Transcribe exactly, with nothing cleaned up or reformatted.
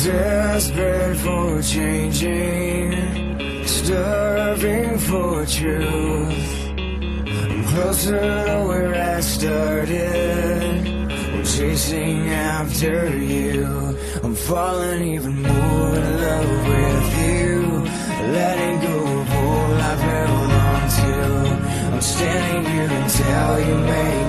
Desperate for changing, starving for truth. I'm closer to where I started, I'm chasing after you. I'm falling even more in love with you, letting go of all I've held on to. I'm standing here until you make